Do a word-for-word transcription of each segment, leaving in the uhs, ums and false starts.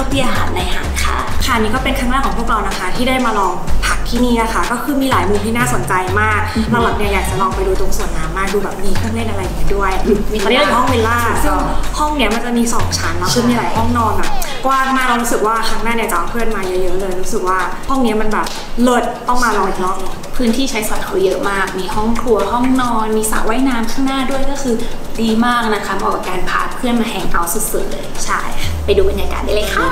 เปียหาดในหาดค่ะค่ะนี่ก็เป็นครั้งแรกของพวกเรานะคะที่ได้มาลองพักที่นี่นะคะก็คือมีหลายมุมที่น่าสนใจมากเราหลักเนี่ยอยากจะลองไปดูตรงสวนน้ำมากดูแบบมีเครื่องเล่นอะไรอย่างเงี้ยด้วยมีตอนนี้เราอยู่ห้องวิลล่าซึ่งห้องเนี้ยมันจะมีสองชั้นแล้วคือมีหลายห้องนอนแบบกว้างมากเรารู้สึกว่าครั้งหน้าเนี่ยจะเอาเพื่อนมาเยอะๆเลยรู้สึกว่าห้องนี้มันแบบเลิศต้องมาลองอีกรอบพื้นที่ใช้สอยเขาเยอะมากมีห้องครัวห้องนอนมีสระว่ายน้ำข้างหน้าด้วยก็คือดีมากนะคะเหมาะกับการพาเพื่อนมาแฮงเอาท์สุดๆเลยใช่ไปดูบรรยากาศได้เลยค่ะ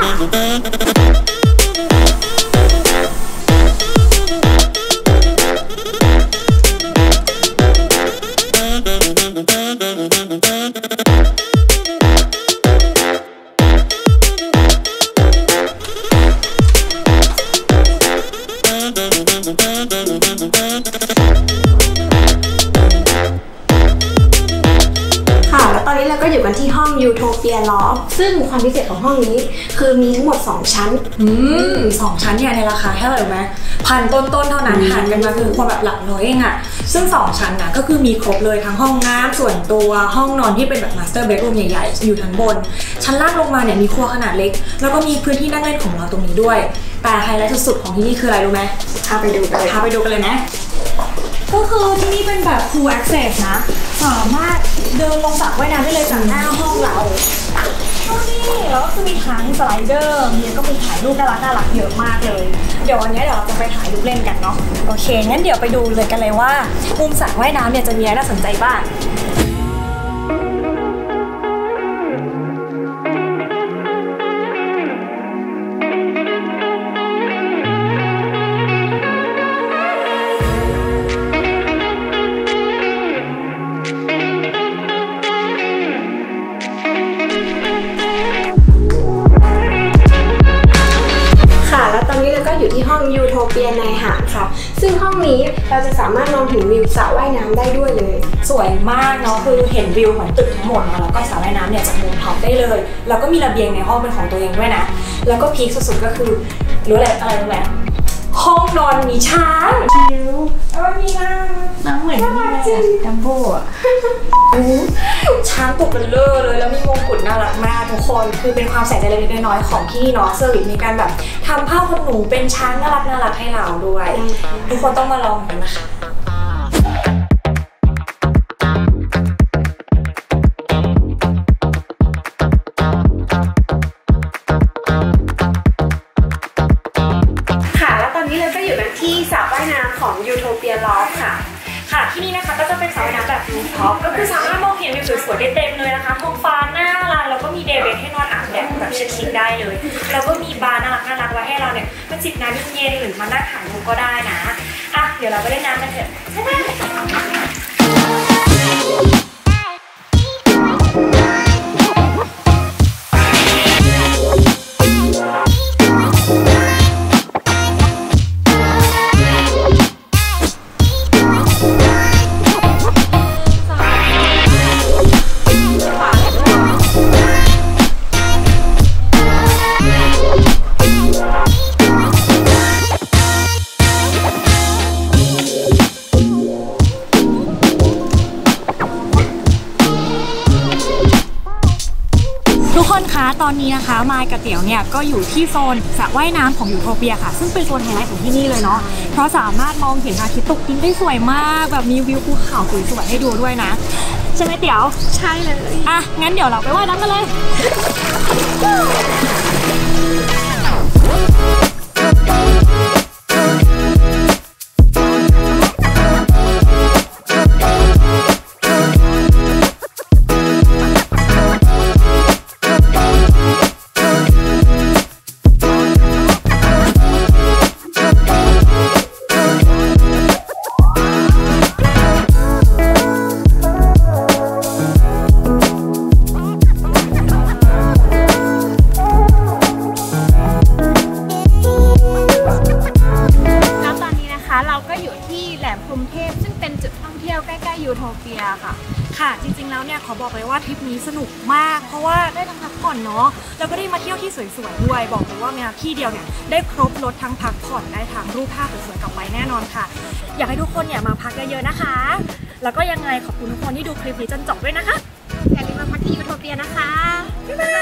ตอนนี้เราก็อยู่กันที่ห้องยูโทเปียลอฟซึ่งความพิเศษของห้องนี้คือมีทั้งหมดสองชั้นอืมสองชั้นเนี่ยในราคาแค่ไหร่ไหมพันต้นๆเท่านั้นหารกันมาคือคนแบบหลักร้อยเองอะซึ่งสองชั้นนะก็คือมีครบเลยทั้งห้องน้ำส่วนตัวห้องนอนที่เป็นแบบมาสเตอร์เบดรูมใหญ่ๆอยู่ทั้งบนชั้นล่างลงมาเนี่ยมีครัวขนาดเล็กแล้วก็มีพื้นที่นั่งเล่นของเราตรงนี้ด้วยแต่ไฮไลท์สุดๆของที่นี่คืออะไรรู้ไหมพาไปดูกันเลยพาไปดูกันเลยนะก็คือที่นี่เป็นแบบ full access นะสามารถเดินลงสระว่ายน้ำได้เลยจากหน้าห้องเราห้องนี้แล้วก็คือมีทั้งสไลเดอร์มีก็มีถ่ายรูปน่ารักน่ารักเยอะมากเลยเดี๋ยววันนี้เดี๋ยวเราจะไปถ่ายรูปเล่นกันเนาะโอเคงั้นเดี๋ยวไปดูเลยกันเลยว่ามุมสระว่ายน้ำเนี่ยจะมีอะไรน่าสนใจบ้างอยู่ที่ห้องยูโทเปียในหาดค่ะซึ่งห้องนี้เราจะสามารถมองเห็นวิวสระว่ายน้ำได้ด้วยเลยสวยมากเนาะคือเห็นวิวของตึกทั้งหมดแล้วก็สระว่ายน้ำเนี่ยจากมุมท็อปได้เลยแล้วก็มีระเบียงในห้องเป็นของตัวเองด้วยนะแล้วก็พีคสุดๆก็คือรู้อะไรอะไรรู้ไหมห้องนอนมีช้างชิวแล้วมีน้ำน้ำเหมือนดัมโบ้อะช้างตัวเบลเลอร์เลยแล้วมีมงกุฎน่ารักมากทุกคนคือเป็นความใส่ใจเล็กๆน้อยๆของที่เนาะเซอร์วิสมีการแบบทำผ้าขนหนูเป็นช้างน่ารักน่ารักให้เราด้วยทุกคนต้องมาลองกันนะคะที่สระว่ายน้ำของยูโทเปียลอฟค่ะค่ะที่นี่นะคะก็จะเป็นสระว่ายน้ำแบบรูฟท็อปก็คือสามารถมองเห็นวิวสวยๆได้เต็มเลยนะคะท้องฟ้าหน้าร้านแล้วก็มีเดย์เบดให้นอนอาบแดดแบบชิคๆได้เลยแล้วก็มีบาร์น่ารักน่ารักไว้ให้เราเนี่ยมาจิบน้ำเย็นๆหรือมานั่งถ่ายรูปก็ได้นะอ่ะเดี๋ยวเราไปเล่นน้ำกันเถอะใช่ไหมทุกคนคะตอนนี้นะคะมายกับเตี๋ยวเนี่ยก็อยู่ที่โซนสระว่ายน้ำของยูโทเปียค่ะซึ่งเป็นโซนไฮไลท์ของที่นี่เลยเนาะเพราะสามารถมองเห็นพระอาทิตย์ตกดินได้สวยมากแบบมีวิวภูเขาสวยๆให้ดูด้วยนะใช่ไหมเตี๋ยวใช่เลยอ่ะงั้นเดี๋ยวเราไปว่ายน้ำกันเลยยูโทเปียค่ะค่ะจริงๆแล้วเนี่ยขอบอกเลยว่าทริปนี้สนุกมากเพราะว่าได้ทั้งพักผ่อนเนาะแล้วก็ได้มาเที่ยวที่สวยๆด้วยบอกเลยว่ามาที่เดียวเนี่ยได้ครบรถทั้งพักผ่อนได้ทั้งรูปภาพสวยๆกลับไปแน่นอนค่ะอยากให้ทุกคนเนี่ยมาพักเยอะๆนะคะแล้วก็ยังไงขอบคุณทุกคนที่ดูคลิปนี้จนจบด้วยนะคะอย่าลืมมาพักที่ยูโทเปียนะคะบ๊ายบาย